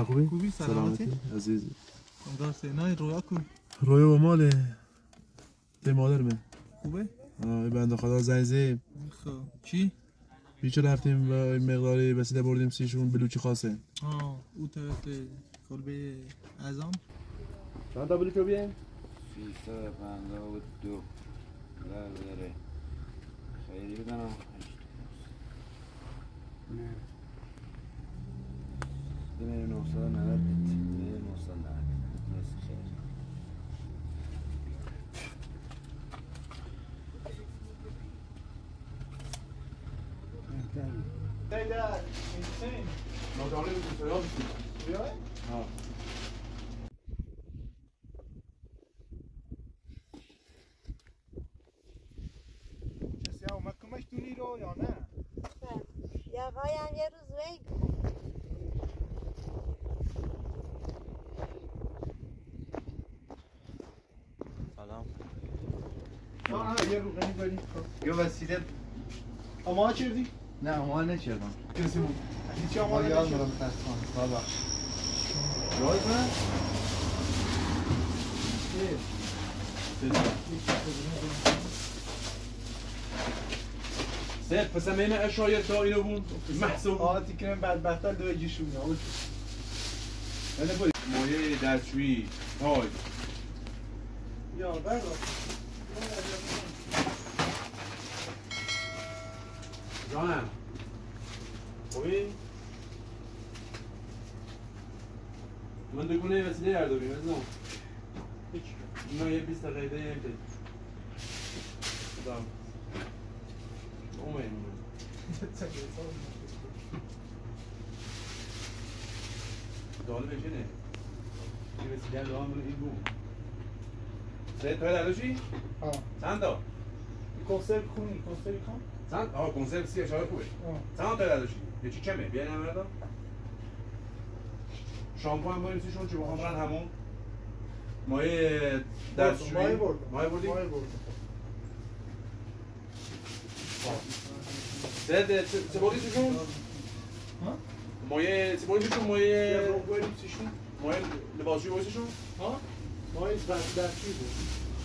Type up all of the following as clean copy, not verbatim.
خوبی؟ خوبی سلامتی؟ عزیزی امیدوارم سینای رویا کو رویا با ماله تی مادر من خوبه؟ بنده خدا زنگ زد خب چی؟ بیچه رفتیم و مقداری وسیله بردیم سیشون بلوچی خاصه او طرف کلبه اعظم چند تا بلوچو بیه؟ 352 بله خیلی بدنم 8 دونه 990 دونه 990 نصف خیر Hey Dad, insane. ما داریم دوستان Really? کسی اومد کمک دونی رو یا نه؟ یا قایم یه روز وی سلام یه روغنی بریم یه وسیله اما چردی؟ نه ما نچردم کسی بود هیچی اما ما یاد نشد مرا متاسفانه بابا راز من؟ سه پس من اشایر تا اینو بود محسوب آتی کنم بدبختر دو جیشون یا نه بری مایه دستشویی تای یا بردار جانم خوبی؟ من دکونه وسیله هر داریم ازم اینا یه 20 دقیقه یه امتد دام اومه دال بشینه یه وسیله دام برو این بوم سه تا دلوشی؟ چند تا؟ کنسرو خونی کنسرو خون؟ چند؟ کنسرو سی اشاره خوبه چند تا دلوشی؟ یه چی کمه؟ بیاین همه رو شامپو هم بریم سیشون چی بخوام برن همون مایه دستشویی مایه بردم مایه بردی؟ مایه بردم چه بردی سیشون؟ مایه چه بردی سیشون؟ مایه بریم سیشون مایه لباسشویی بردی سیشون؟ مایه دستشویی بود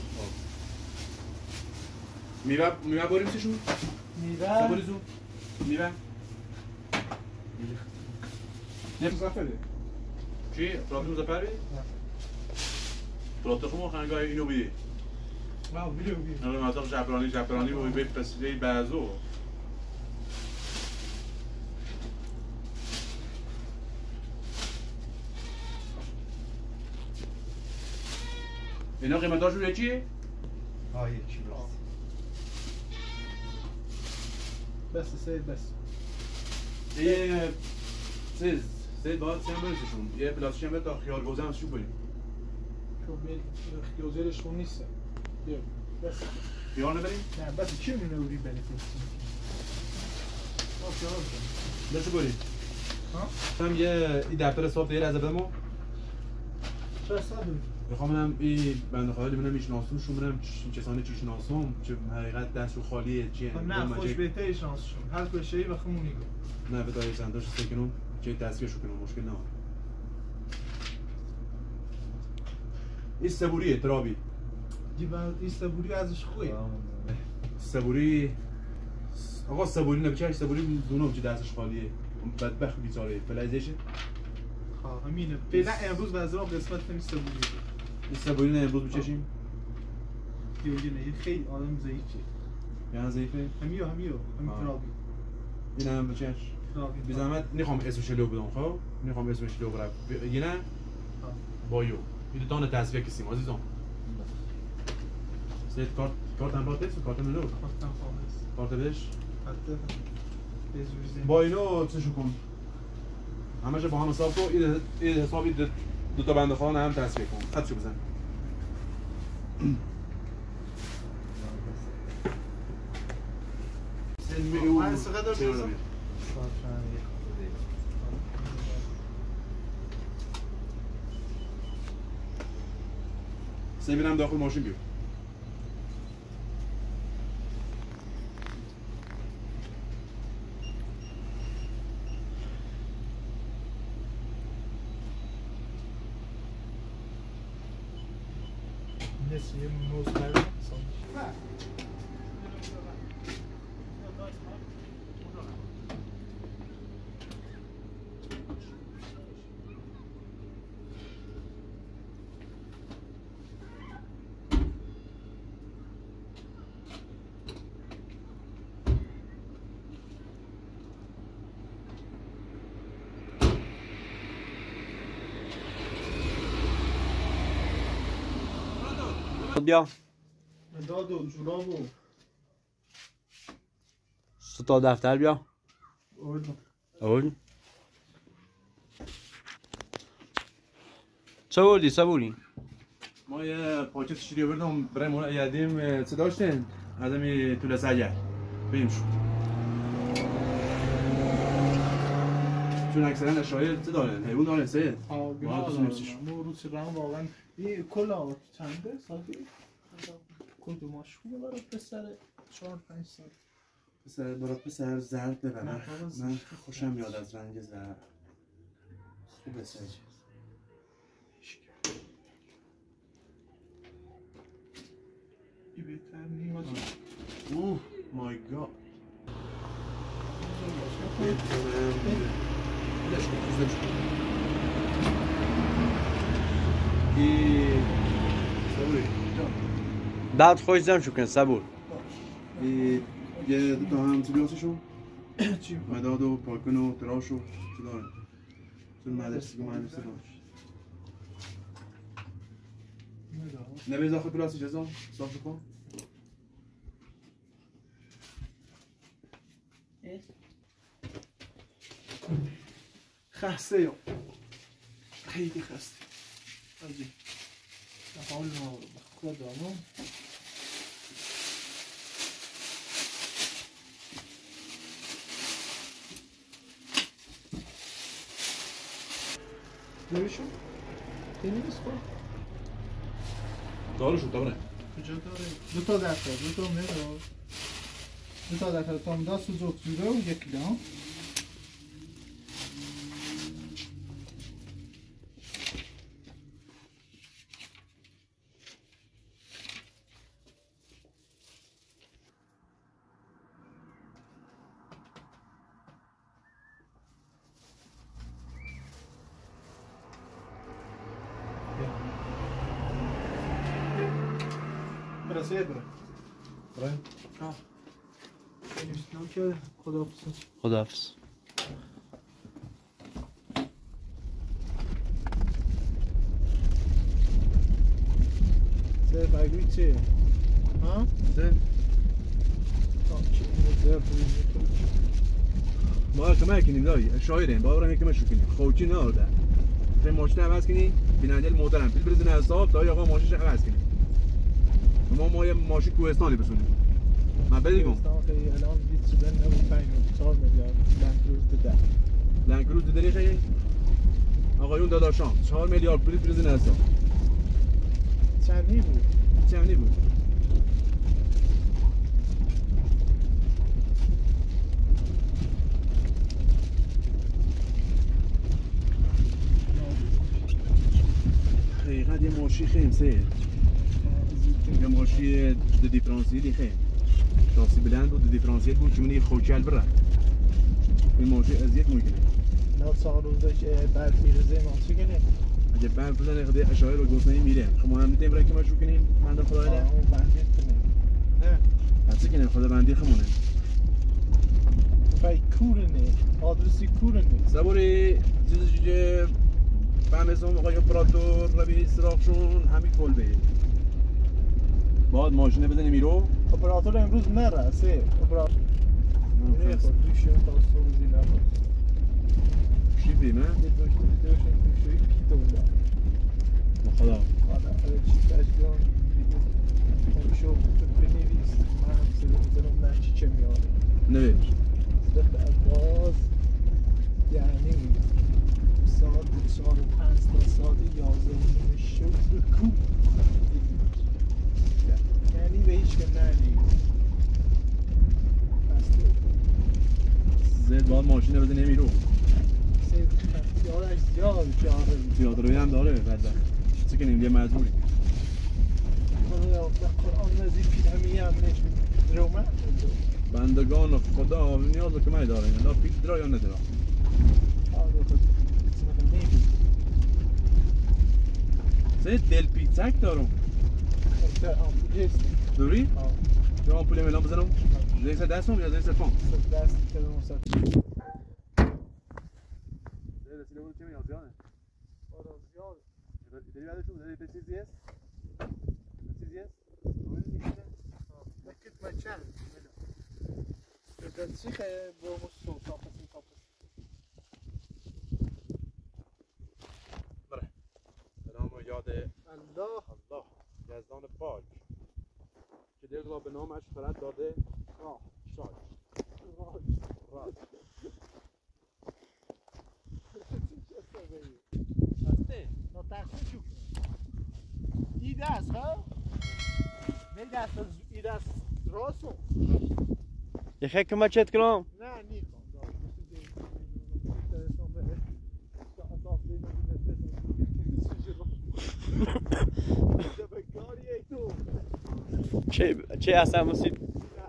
میوه بریم سیشون؟ میوه چه بردی زون؟ میوه؟ یه مزفره چی؟ پراتون مزفر بی؟ پراتون خون خانگاه اینو بیدی واو بیو بیو نقل منطقه جبرانی و به پسیده بعضو اینا قیمتاشون یکیه؟ یکی بس سید بس یه سید باید سیم برسشون یه پلاستیشن به تا خیار گوزه همسشون بریم خیوزرش خون نیست بیا بس خیار نبریم؟ نه بس چی میونه اوری بریم بس بریم هم یه ای دفتر حساب دیر از بدمو چه سادم میخوام منم این بنده خدا ببینم میشناسمشون ببینم چه چیشناسم چه حقیقت دستشون خالیه چیه نه خوش بهتری شانسشون هر کشه‌ای و خمونی گفت نه به دایی زنداش سکنم چه دستگیرشو کنم مشکل نه این سبوریه ترابی این سبوری ازش خوبه سبوری آقا سبوری نبچه سبوری دونم چه دستش خالیه بدبخت بیچاره فلایزیشن همینه فعلا امروز وزرام قسمت نمی سبوری این سبوری نه امروز بچشیم دیوگه خیلی آدم ضعیفه یعنی ضعیفه همین ترابی این هم بچش بی زحمت نمیخوام اسمش رو بدم خب نمیخوام اسمش رو برم یه نه بایو این دو تا تصفیه کسیم عزیزم سید کارت هم باید است کارت منو کارت بهش با اینو چشو کن همه با هم حساب کن این حسابی دو تا بنده خانه هم تصفیه کن خطشو بزن من استقدر بیرزم میرم داخل ماشین بیو نسی موز کرد بیا مداد و جوراب و تا دفتر بیا اول چه بردی صبوری؟ ما یه پاکت شیری بردم برای مون ایادیم چه داشتین؟ آدمی طول سجل بریم شو چون اکثرا اشایه چه دارن؟ حیبون دارن سید؟ روز رام واقعا یه کلا چنده سالی؟ کل دو ماشونه برای پسر 4-5 سال پسر برات پسر زرد ببنم من خوشم میاد از رنگ زرد خوبه سید ای بهتر نیم اوه مای گاد بعد خوش زم شو کن صبور یه دو تا هم چی بیاسشون؟ چی؟ مداد و پاکن و تراش و چی دارن؟ چون مدرسه داشت نبیز آخه پلاسی جزام صاف کن خسته یا خیلی خسته ازی حال ما خودمون نمیشون؟ خیلی نیست خود دارشون تا بره کجا داره؟ دو تا دفتر، دو تا مداد دو تا دفتر تا مداد سوزوک زوره و یک لام برای؟ خداحافظ زر بگوی چیه؟ ها؟ زر زر ما کمک کنیم دایی شایرین باورم یکمش کنیم خوکی نارده تو ماشین عوض کنی بیننده محترم پیل برزین حساب دایی آقا ماشینش عوض کنیم ما یه ماشین کوهستانی بسونیم من بدی کن خیلی الان دید شدن نبود 4 میلیارد لنکروز ده لنکروز دیدنی خیلی آقایون داداشان 4 میلیارد پول برزین حساب چندی بود؟ چندی بود؟ حقیقت یه ماشی خیلی سید یه ماشی دو دیفرانسیلی خیلی شاسی بلند و دو دیفرانسیل بود که من یه خوکل بره این ماشی ازیت ممکنه نه 4 روزش بعد میرزه ماشی کنه اگه بعد بزنه خدا اشاره رو گفتنی میره خب ما هم میتونیم برای که مشروع کنیم بنده خدا ایده اون بندی کنه نه حتی کنیم خدا بندی خمونه فای کورنه آدرسی کورنه صبوری چیزی که فهمیزم آقای اپراتور روی سراغشون همین کل بید باید ماشینه بزنی میرو اپراتور امروز نرسه اپراتور نه خود دوشون تا صبح زینا چی بیمه؟ یه دوشون دوشوی پیتو بودا خدا آدم چی تشکیلان شو بنویس من هم سلام زنم نچی چه میاره نویش صرف عباس یعنی ساعت 4 و 5 تا ساعت 11 شد کو یعنی به هیچ که نریم زید باید ماشینه بزنی میرو یادش زیاد جاره زیاد روی هم داره بدبخت چی کنیم یه مجبوری قرآن نزدیک همی هم نشون رومه بندگان خدا نیاز به کمک دارن لا پیت درا یا ندرا سه دل پیتزک دارم دوری؟ یا آمپولی میلان بزنم؟ زیر دستم یا زیر پام؟ دست کدوم سر زیر دستی نبود که میاد زیانه؟ آره زیاد داری بعدشون داری به چیزی است؟ به چیزی است؟ لکت ما چند دستی که با مستو تاپس بله به نام یاد الله الله یزدان پاک که دل را به نامش خرد داده راه شاد راست هسته no takuciu. I das, ha? Ne das, i das rosso? یه خیلی کمک چت کنم Ne, nikom. چه اصلا مسید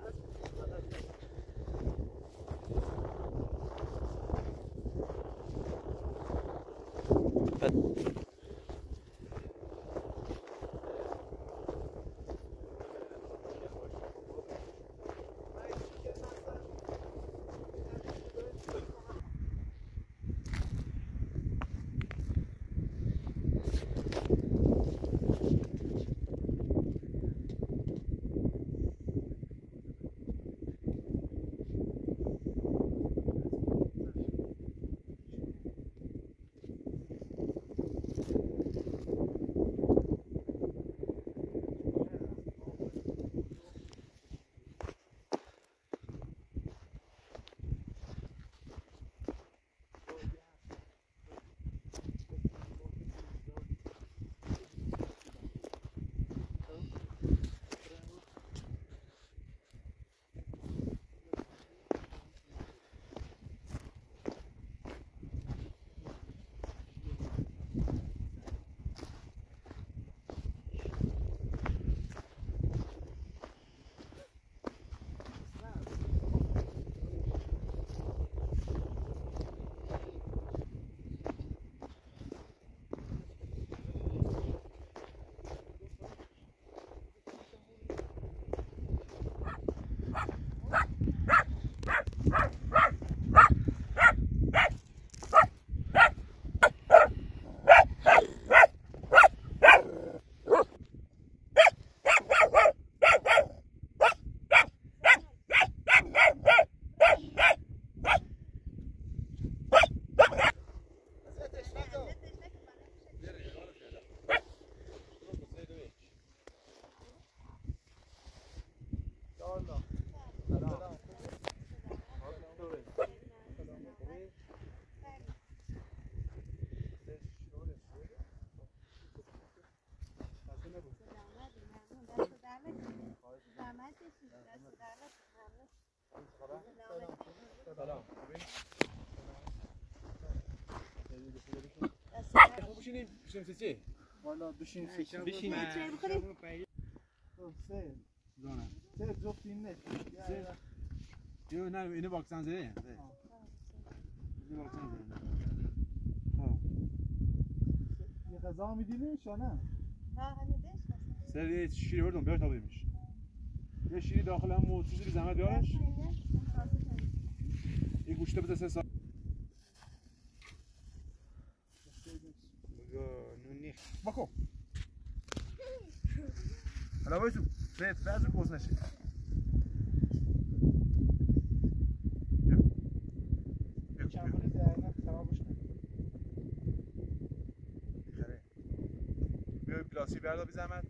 سلام بشینیم بشینیم چی؟ والا بشین سیکن بشین. چه بخوریم؟ سه زانه سه جفت این نه یو نه اینو واکسن زده اینو واکسن زده یه غذا میدینی یا نه؟ ها همین دست سر یه شیری بردم بیار تا بریمش یه شیری داخل هم چیزی بی زحمت بیارش یه گوشته بده 3 ساعت نونی باکو حالا بایسو سید بعض کوز نشه چمالی زهرنه خرابش نکنه خره بیای پلاسی بردا بی زحمت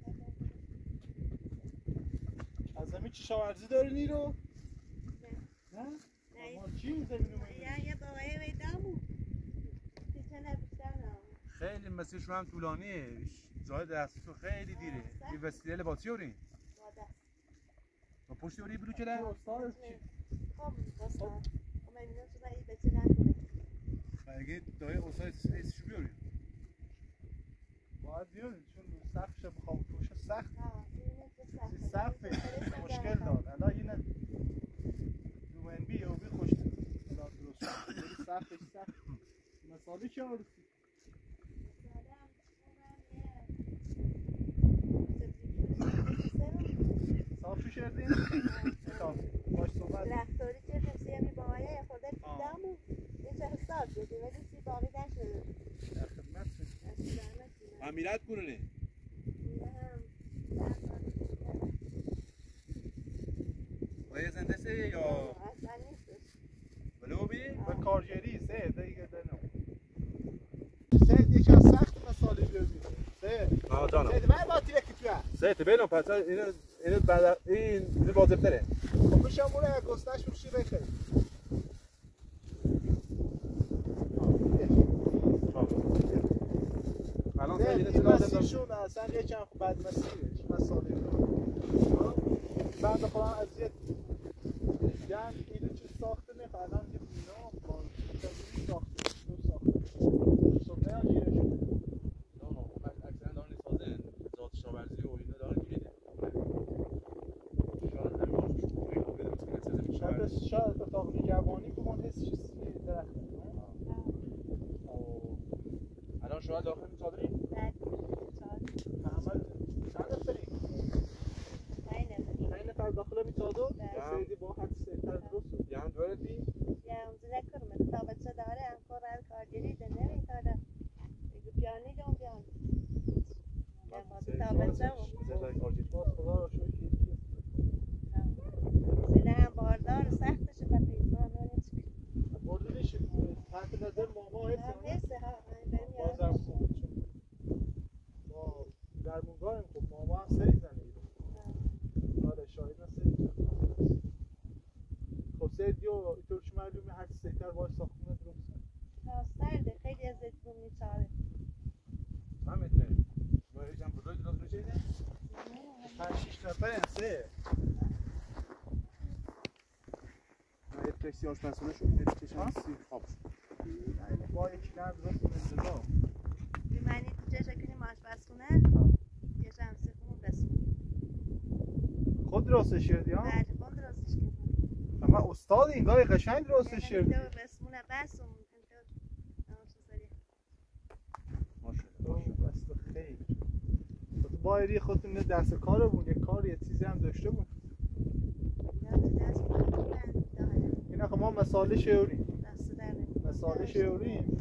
از زمین چی شاورزی داری نیرو؟ نه؟ نه ما چی زمین رو یه باقای ویدامو پیچنه بیشتر نامو خیلی مسیر شما هم طولانیه جای دستی تو خیلی دیره یه وسیله لباسی هورین ماده و پشتی هوری بلو چله؟ استادش چی؟ خب بسا خب من میدونم شما این بچه نکنه اگه دای اصای اسمشو بیاری باید بیاریم چون سقفش بخواب پوشه سخت ها اینه که سخته. سقفش مشکل داد الان اینه دومن بی او بی خوش الان درست شد سقفش سخت مثالی چه آرسی صاف شو شردین؟ صاف باش صحبت رفتاری کردیم سیمی با آیا یه خورده پیدامون یه چه حساب بدیم ولی سی باقی نشده در خدمت امیرت کنونه ولی زنده سه یا اصلا نیستش ولو بی؟ و کارگری سه دیگه دنو سه یکی از سخت مسائلی بیاریم سه آه جانم سه من با تیره کتوه سه تبینم پس اینو بعد این واجب‌تره خب میشم اون گستش روشی بخیر الان نه اینو این لازم مسیرشون اصلا یکم بد مسیرش مسائلی بعد خودم اذیت یعنی اینو چیز ساخته میخواه الان یه بینا با چیزی ساخته تو ساخته صبح ها گیرش اکثرا دارن سازن ذات شاورزی و اینا دارن گیره شاید اتاق نگهبانی کمان حسش درخت الان شما داخل می‌صادرین؟ بعد محمد چند نفری؟ 5 نفر داخل میتادو؟ سیدی با حد سیتر درست یه هم دورتی؟ یه همزه نکرم تا بچه داره هم کار کارگری ده نمیتاره بگو پیانی دون بیان تا بچه باز خدا را شوی که سینه هم باردار سختشه و پیزمان نمیشه برده نشه تحت نظر ماما هست ها بازم خوب چون ما در مونگاه خب ماما هم سری زنه ایرو آره شاید هم سری زنه خب سری دیو اینطور که معلومه هر سیتر باید ساختونه درست سرده خیلی از زیتون میچاره من میتونم ما یکم بزرگ درست میشه اینه؟ 5-6 نفر هم سه یه تکسی آشپزخونه شد یه چشم سی خواب با یکی نه درست انتظار بیمانی تو چه شکلی آشپزخونه یه شمسی خون بسون خود درستش کردی ها؟ بعد خون درستش کردم اما استاد این گاهی قشنگ درستش کردی تو بسمونه بسون دست خیلی تو بایری خودتون دست کار بود یک کار یه چیزی هم داشته بود این آخه ما مسائل شعوریم مسائل شعوریم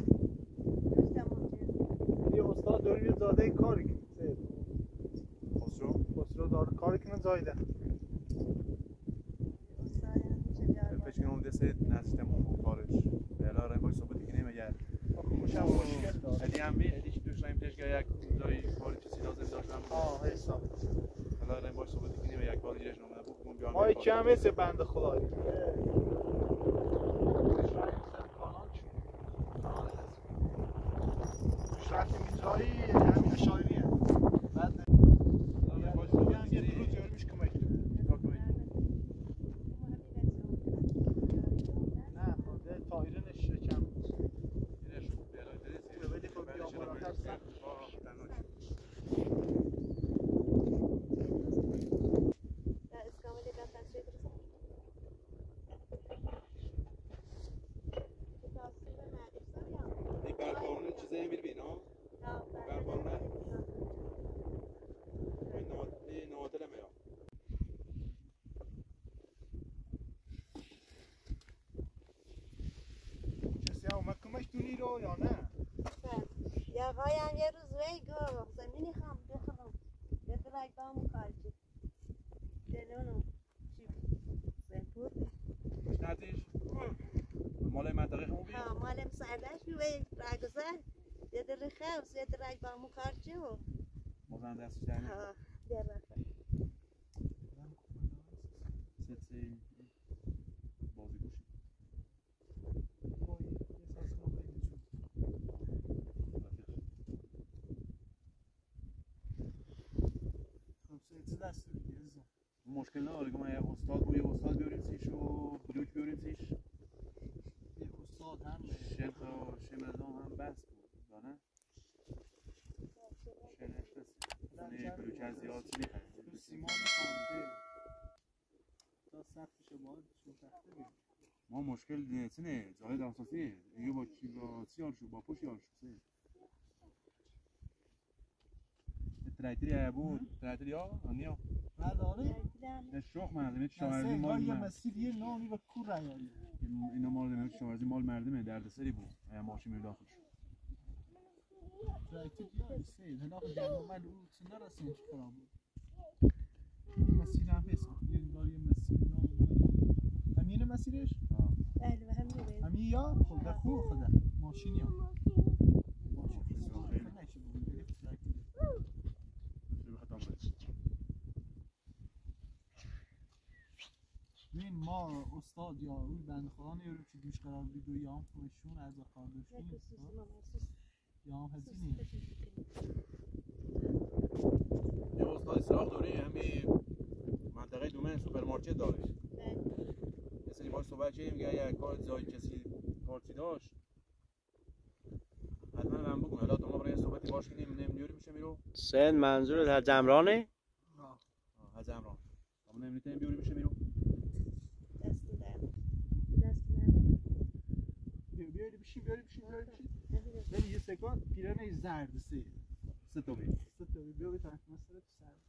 یه استاد داریم یه زاده کاری کنه خسرو داره کاری کنه زایده فکر کنم دست نزدیکمون خارج بلا رای وای صحبت کنیم اگر خوشم مشکل داره ادی هم بی ادیش دوست داریم پیش یک جای کاری چیزی لازم داشتم حساب حالا رای وای صحبت کنیم یک کاری جاش نامه بگم بیام ما کم است بنده خدایی شرط میتایی همین شاعریه بعد یه روز یارمیش کمک نه خورده تایرنش کم ولی خب بیا بالاتر سخت رو یا نه؟ یا قایم یه روز وی گفت زمینی خام بخرم بخرای بامو کارچی دلونو چی زنپور نتیش مال منطقه خمو بید؟ ها مالم سردش بی وی راگزر یه در خوز یه در بامو کارچی و مازن دستش در نه؟ ها در رفت سی بازی گوشی مشکل نداره که من یه استاد بیاریم سیش و بلوک بیاریم سیش یه استاد هم شیخ و شمردان هم بس بود دانه؟ شیخ بلوکه زیاد میخره تو سیمان میخوام تا سختش باید چون سخته بیم ما مشکل نه زاهد اساسی یه با چی با سیار شو با پوش یار شو ترایتری بود ترایتری ها آنیا نداره شوخ مردمه شاورزی مال یه مسیر یه نامی و کور رایایی اینا مال نمیشه شاورزی مال مردمه دردسری بود ماشین میره داخلش ترایتری یا سید هلا خود من اون سنده رسیم که خراب بود مسیر هم هست یه مسیر نامی همینه مسیرش؟ بله و همینه همین یا خود خوب خدا ماشینی ها ببین ما استاد یا اون بنده خدا نیاریم که دوش قرار بود یا هم خودشون از کار داشتیم یا هم هزینی یه استاد سراغ دوری همین منطقه دومن سوپرمارکت داره یه سری باش صحبت چه میگه اگه کار جای کسی کارتی داشت حتما من بگم حالا ما برای صحبتی باش کنیم نمیدونیم میشه میرو سین منظورت از جمرانه؟ از جمران اما نمیتونیم بیوریم میشه میرو بیاری بشین ببین یه سکان پیرانه زرد سه تا بیا طرف مسئله تو سر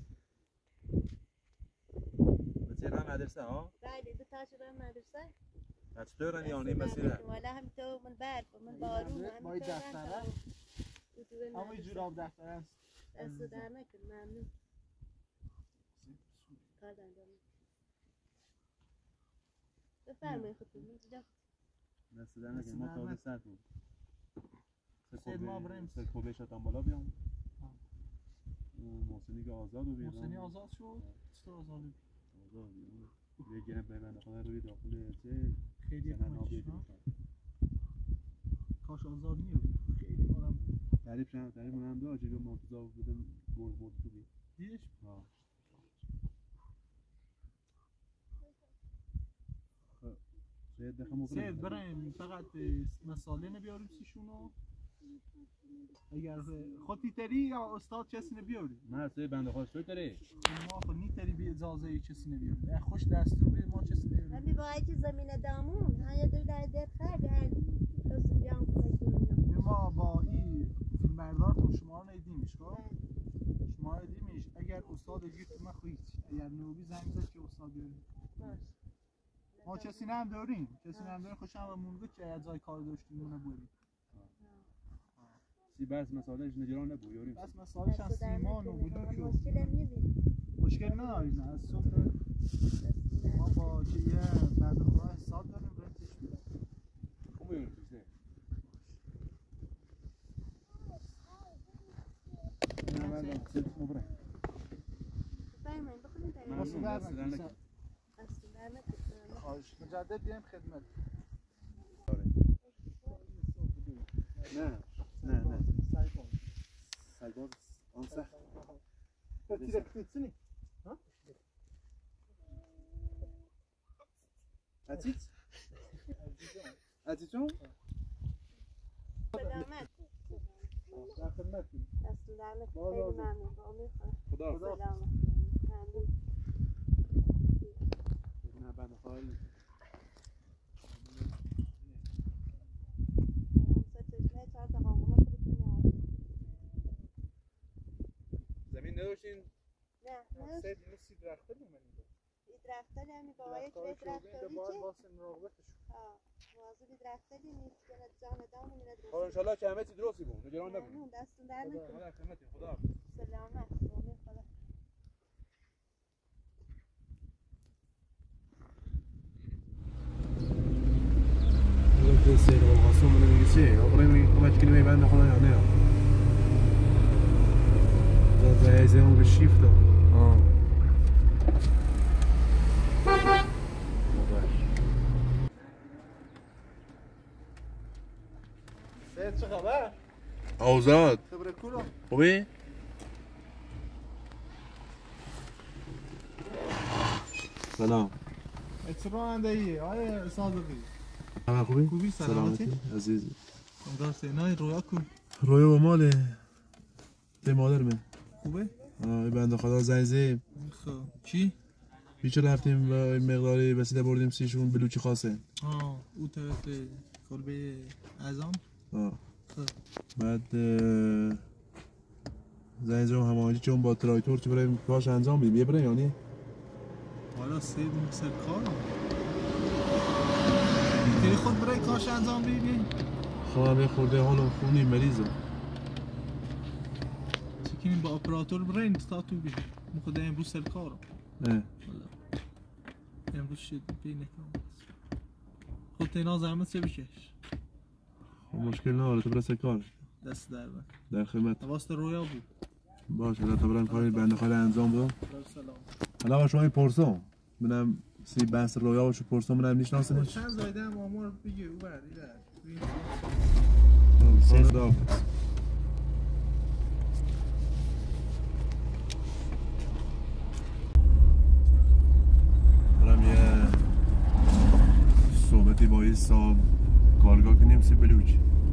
بچه هم مدرسه ها؟ بله دو تا شده مدرسه بچه دارن یا نیم مسیره؟ والا هم تو من برف من بارون هم باید دفتره اما یه جور آب دفتره هست دست در نکن ممنون کار دندان بفرمایی خودتون اینجا دست در نکن ما تازه سر بود سید ما بریم سر کوبه شتان بالا بیام محسنی که آزاد رو بیام محسنی آزاد شد؟ چطور آزاد بود؟ آزاد بیام یه گرم ببنده خدا روی داخل چه خیلی کمش کاش آزاد نیو خیلی مارم تعریف منم داشت یه مرتضا بودم برد خوبی دیدش؟ سید بریم فقط مساله نبیاریم سیشونو اگر خودی تری یا استاد کسی نبیاریم نه سید بنده خواهش توی تری ما خود نی تری بی اجازه کسی نبیاریم خوش دستور بید ما کسی نبیاریم همی باید که زمین دامون های دل در در خرد هر دوست بیان کنید ما با این فیلم بردارتون شما رو نیدیمش شما رو نیدیمش اگر استاد گیت ما خویید اگر نوبی زنگ زد که استاد بیاریم ما کسی هم داریم خوشم و مونده که از جای کار داشتیم اونه بودیم سی بس مسائلش نجران نبود یاریم بس مسائلش هم سیمان و بلوک و مشکل نداریم از صبح ما با که یه بعد خدا حساب داریم رفتش بیدیم خوب بیاریم پیسه نه من سید مبره بفرمایید بخونید ممنون خواهش مجدد بیایم خدمت نه سایباز آنسه تیرکتیتسینی عزیز عزیزون سلامت در خدمت دست درنه خیلی ممنون خدا سلامت ممنون نه بنده خواهی زمین نداشتین؟ نه سید اینو سی درخته میمونید این درخته همی باید که درخته باید واسه مراقبتش موازی درخته نیست که جان دامون ندرست خب انشالله که همه چی درستی بود نگران نبود ممنون دستون در نکن خدا خدمتی خدا سلامت امید خدا که سیر و قاسم رو نمیگیسی آقای میگه کمک کنی بنده خدا یا نه زایزه اون به شیفت سید چه خبر؟ آزاد خبر کلو خوبی؟ سلام اترانده ایه آیا صادقی همه خوبی؟ خوبی سلامتی؟ عزیزی خدا سینای رویا کن رویا با ماله ده مادر من خوبه؟ بنده خدا زنگ زدیم. خب چی؟ پیش رفتیم و مقداری وسیله بردیم سیشون بلوچی خاصه. او طرف کلبه اعظم. خب بعد زنگ زدم هماهنگی چون با تراکتور چه بریم کارش انجام بدیم یه بریم یعنی حالا سید سر کار تری خود برای کارش انجام بدیم. خواهم یه خورده حالم خونی مریضم. چکنیم با اپراتور برای تا تو بیم مخوده امروز سر کارم. امروز شد بی نکنم خود تینا زحمت چه بکش؟ مشکل نداره تو برسه کار. دست در بر در خدمت. واسط رویا بود. باشه تا برم کاری بنده خدا انجام بدم. سلام. حالا با شما این پرسم منم سی بحث رویا باشو پرسم منم میشناسنش. چند زایده هم آمار بگیر او بر خدا برم یه صحبتی با این صاحب کارگاه کنیم سی بلوچ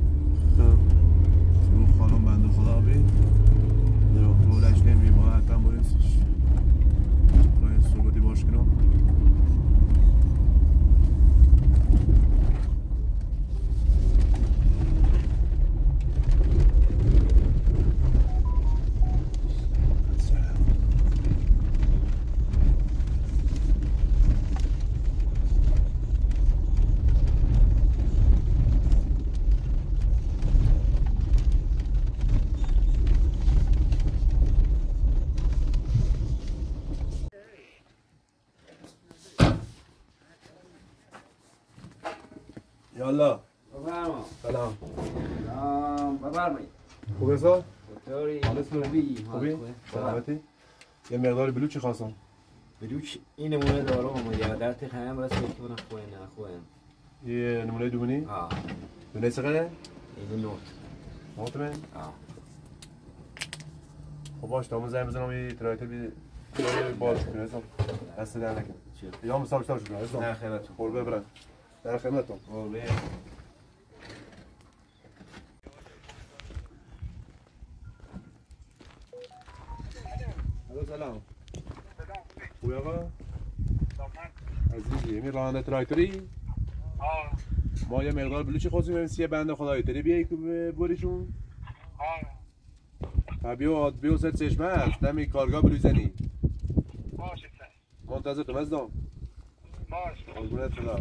رو خانم بنده خدا بید بولش نمیم ها حتما بریم سیش برای صحبتی باش کنم. یالا بفرما. سلام بفرمایید. خوبه سا؟ چطوری؟ حالت خوبی؟ خوبی؟ سلامتی؟ یه مقدار بلوچی خواستم. بلوچ این نمونه دارم یا در تخیم راست که من خوين. یه نمونه دومنی؟ دونه چقدره؟ این نوت. نوت من؟ خب باش تا زنگ بزنم یه تراکتور باز کنه حساب دست در نکنه. یا هم حساب شده حساب. در خدمتتون. قربه برم. در خدمتتون. قربه. سلام. خوبی آقا؟ عزیزی این راننده تراکتوری؟ ما یه مقدار بلوچی خواستیم این سیه بنده خدایی تری بیایی که بریشون؟ بیا سر چشمه هست نمی کارگاه بلوچ زنی باشه منتظر تو مزدام باشه قربونت خدا.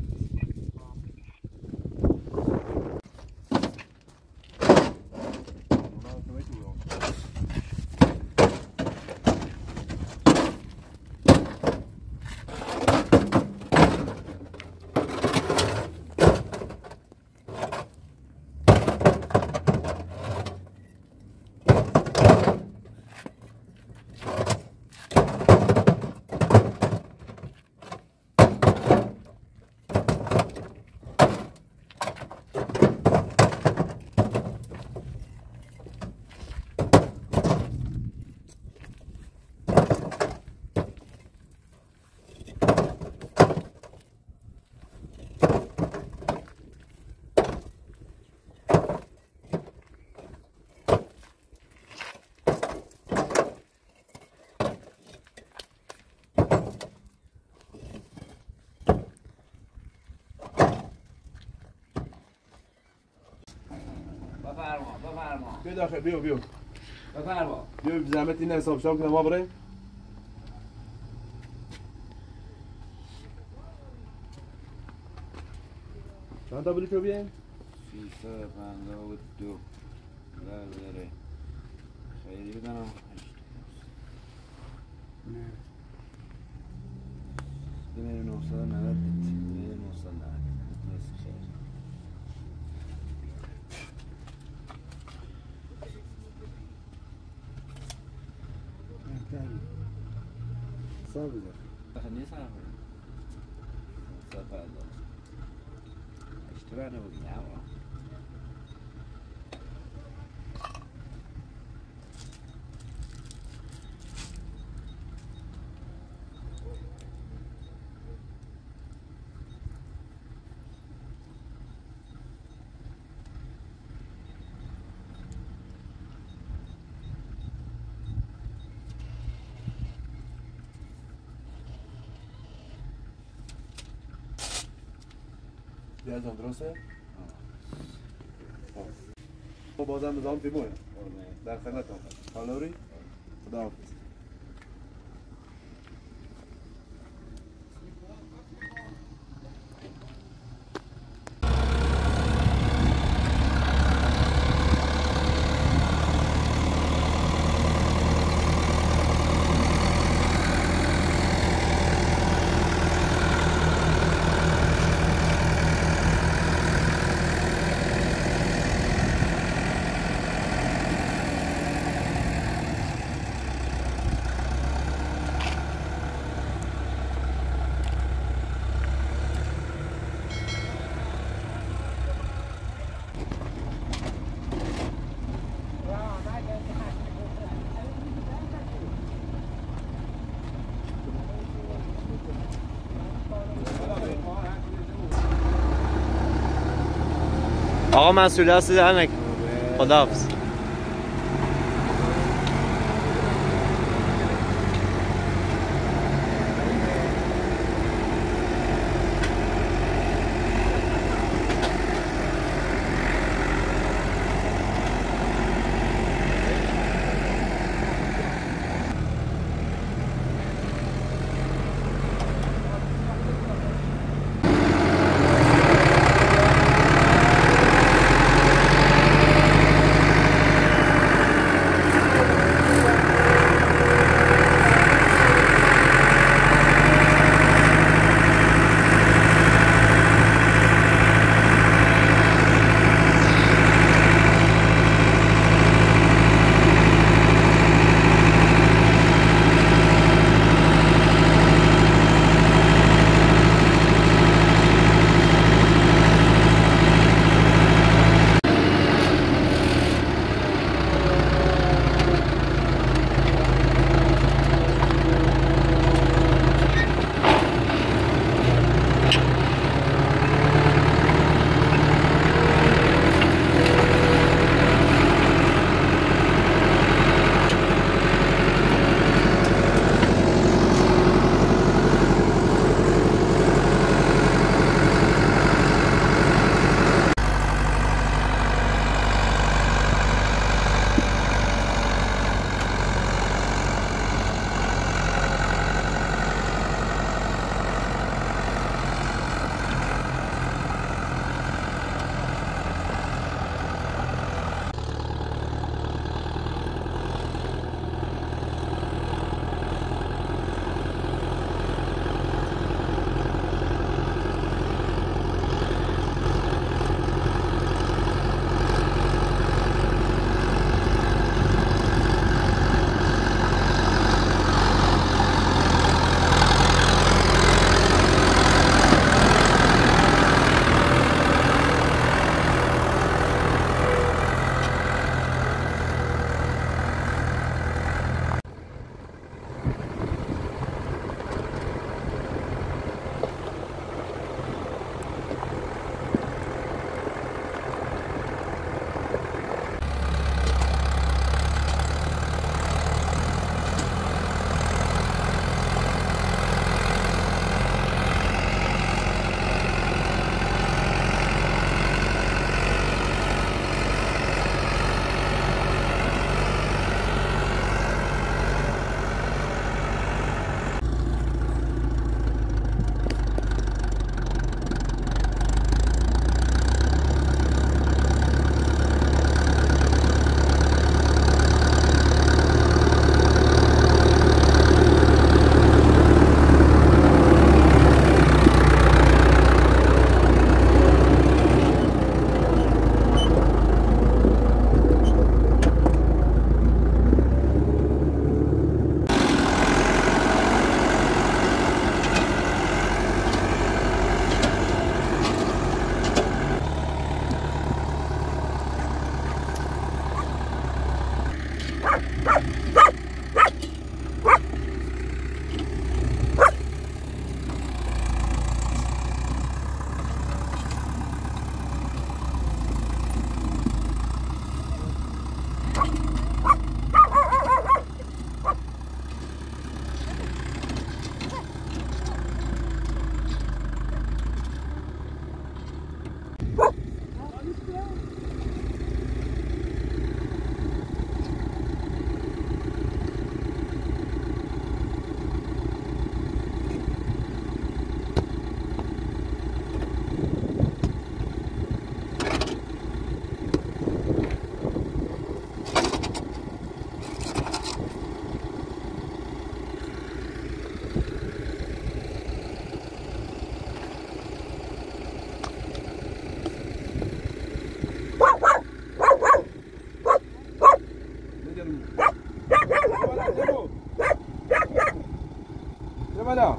بفرما. بیا داخل بیا بفرما. بیا زحمت این حساب شام کنم ما بریم. چند تا بلوچ رو بیاییم؟ 352 بله خیلی بدنم 8 نه 2990 صاحب خليني صار صار اشترانا وياها جهازم درسته؟ خب بازم نظام تیموه در خدمتم حالوری خداحافظ آقا مسئولیت زنک خداحافظ. بیا بالا.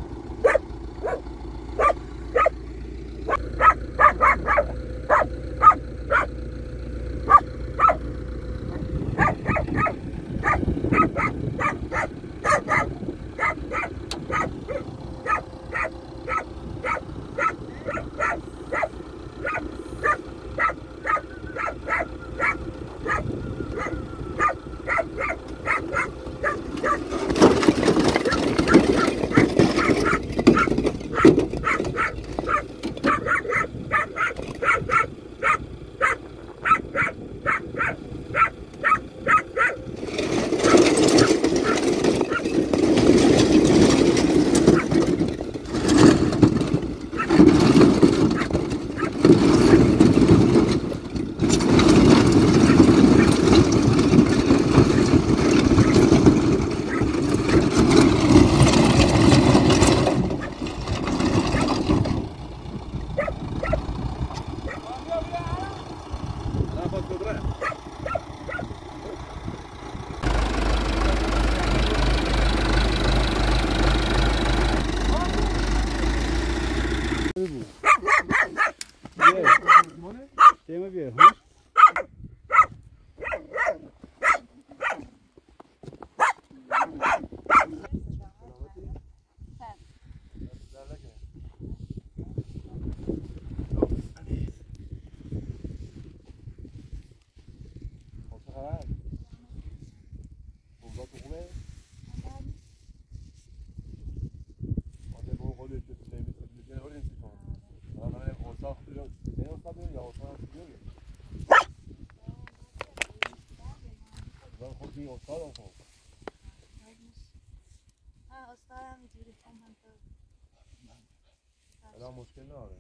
مشکل نداره.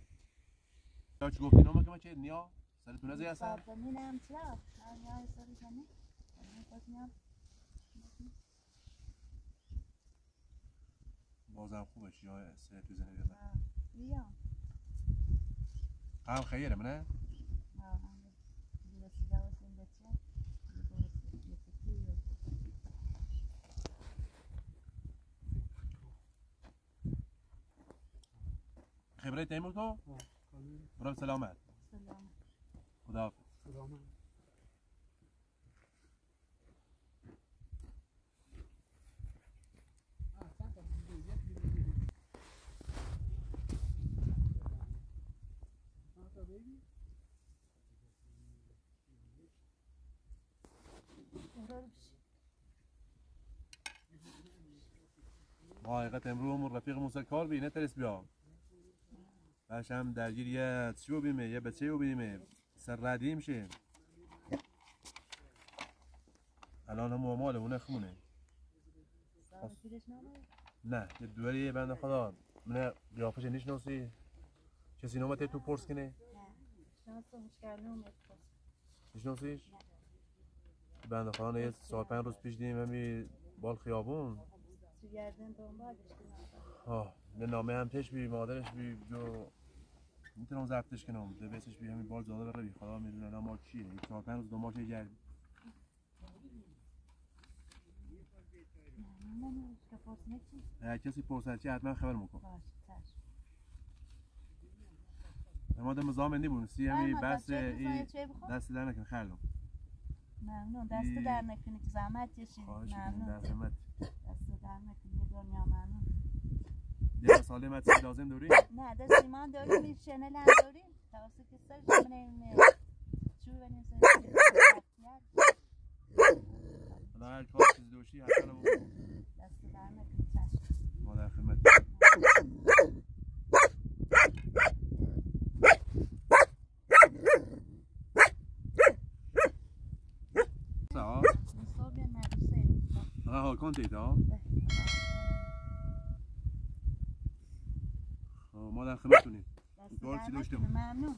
چی گفتی نامه که من چه نیا؟ سرتون نزی هستن؟ ببینم چرا؟ نیا سری کنی؟ بازم خوبه جای سر تو زنده من. بیا. هم خیره منه؟ خبره تیمور تو؟ برام سلامت. سلام. خدا. سلام. ما حقیقت امروز رفیق موسی کار بی نترس بیا. باش هم درگیر یه چیو بیمه یه بچه رو بیمه سر ردی میشه. الان هم مال اونه خونه. نه یه دوری بنده خدا من قیافش نشناسی کسی نومته تو پرس کنه؟ نه شناسمش کردم نشناسیش؟ بنده خدا یه 4-5 روز پیش دیدیم همی بال خیابون تو گردن دنبالش نه نامه هم پیش بی مادرش بی جو میتونم ضبطش کنم دبیسش بی همین بال زاده بره بی خدا میدونه الان ما چیه 4-5 روز دنبالش گردیم کسی پرسد چی حتما خبر میکن ما دم زامنی بودیم سی همی بس این دست در نکن خردم ممنون دست در نکنی که زحمت کشید ممنون دست در نکنی یه دنیا ممنون یه ساله مت لازم داری؟ نه دست ایمان داریم این شنل هم داریم توسط کسر شمنه چوب بنیم سنگی حالا هر کار چیز دوشی حتی رو دست در نکنی چشم ما در خدمت کانتید ها ما در خدمتتونیم دور چی داشتیم ممنون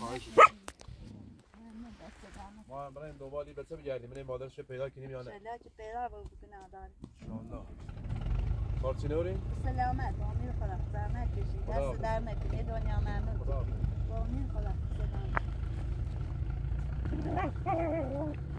ما برای این دنبالی بچه بگردیم من این مادرش پیدا کنیم یا نه انشالله که پیدا بکنه داریم انشالله کار چی نوریم؟ سلامت با امید خدا زحمت کشید دست در نکنی دنیا ممنون با امید خدا سلامت